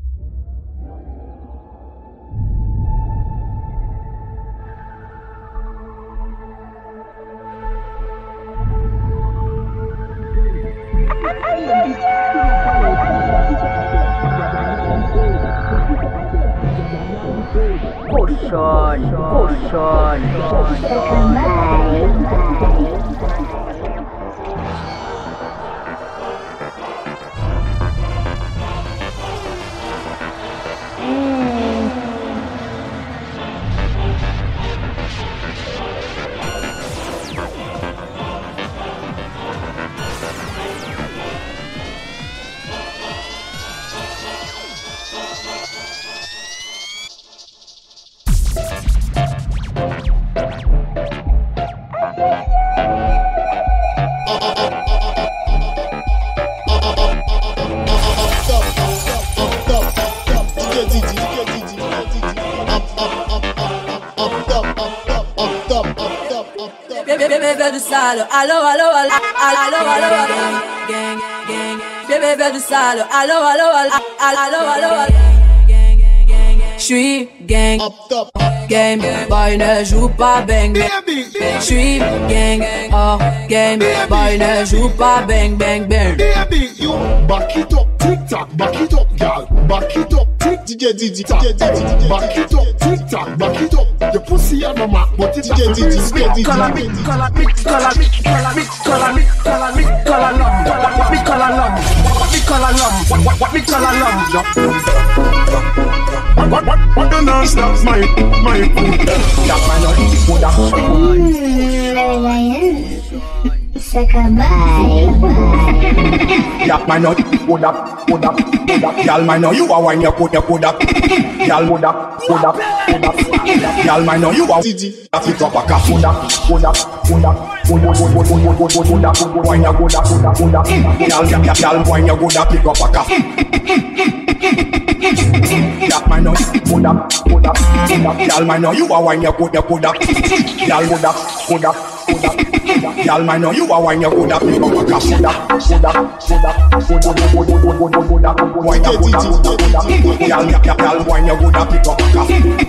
Bébé du sale, allo, allo, allo, allo, allo, allo, gang, gang. Bébé du sale, allo, allo, allo, allo, allo, allo, gang, gang. J'suis gang, game, boy ne joue pas bang, bang. J'suis gang, oh, game, boy ne joue pas bang, bang, bang. Baby, you back it up, tick tock, back it up, girl, back it up, tick, DJ, back it up, tick tock, back it up. Your pussy on the map, but it's DJ. Color me, color me, color me, color me, color me, color me, color lum, what me color lum, what me color lum, what me color lum. What the non-stop, my food. That man not food up. Soca that man not food up. Y'all man know you are when you put up. Y'all would up. Y'all man know you are Didi. That it up a car. Food up. When you go up. Y'all when you go up, pick up a car. That man know put up. Y'all man know you are when you put up. Y'all would up. Y'all man know you are when you put up, pick up a car. When you go up. Y'all when you go up, pick up a car.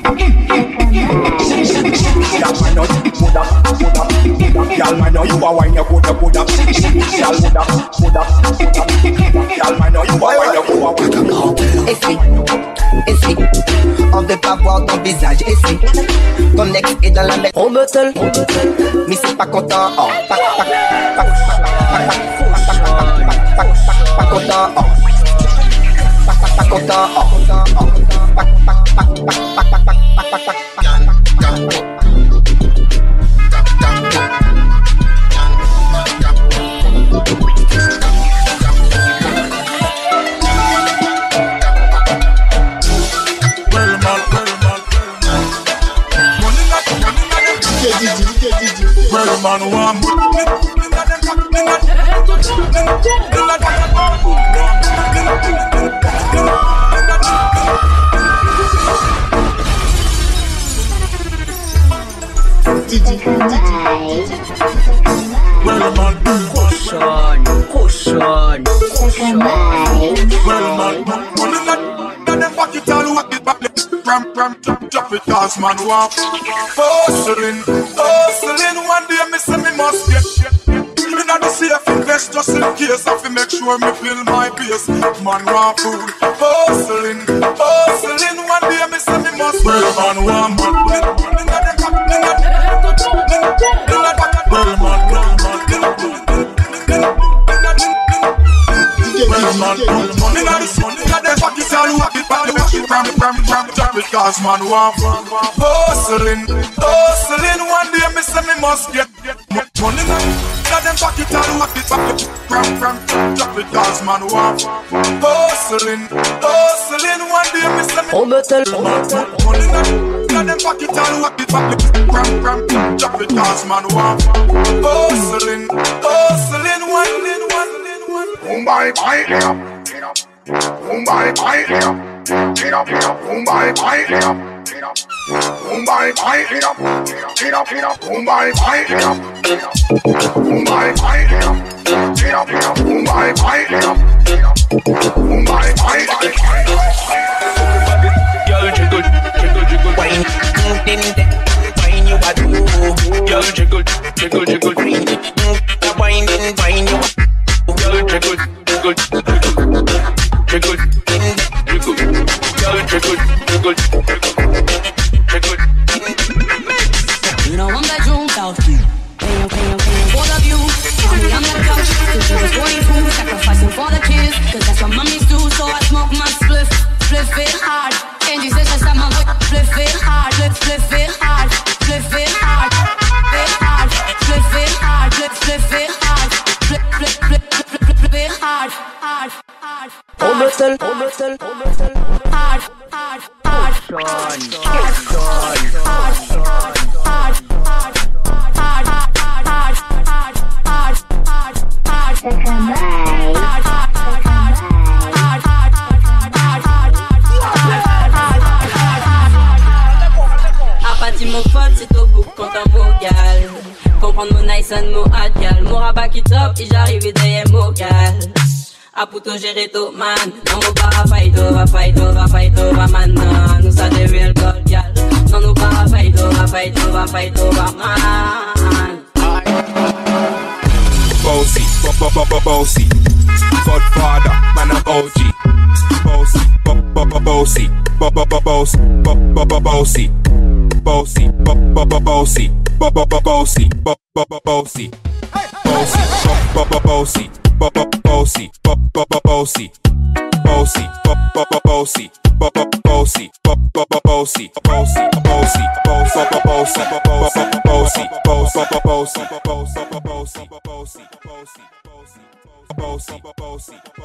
Y'all man know put up. Y'all man know you are when you put up. Y'all would up. Y'all man know you are when you go up. Essaye, on veut pas voir ton visage. Essaye, ton ex est dans la mer. On battle, mais c'est pas content. Oh, pas content. Oh, pas content. Oh, Man, one drop it, cause man want hustling. One day me say me must get. Me not the safe invest just in case. I fi make sure me fill my pace. Man want food, hustling. One day me say me must get. Man want because man want hustling. One day me say me must get money now. Let them pack it all up it drop it cause man want hustling. One day me say me money now. Let them pack it all up it drop it cause man want hustling. Mumbai bye Mumbai bye get up, Mumbai bye Mumbai bye get up, Mumbai bye get up, Mumbai bye get up, Mumbai bye get up, Mumbai bye You know I'm that drunk out. Both of you, mommy, I'm that couch. Since you was going through, sacrificing for the kids. Cause that's what mommies do, so I smoke my spliff. Spliff it hard. Angie says that's my boy. Spliff it hard. Spliff it hard. Spliff it hard. Spliff it hard. Spliff it hard. Spliff it hard. Hard. Mon faute, c'est au bout quand un mot gal. Comprendre mon nice and mon hard gal. Mon rabat qui top et j'arrive derrière mon gal. A puto gérer tout man. Non mon para fight over man. Nous ça des real gold gal. Non nous para fight over man. Bossy, bossy. Godfather, man I'm OG. Bossy, bossy, bossy. Bossy, bossy, bossy, bossy, bossy, bossy, bossy, bossy, bossy, bossy, bossy, bossy, bossy, bossy.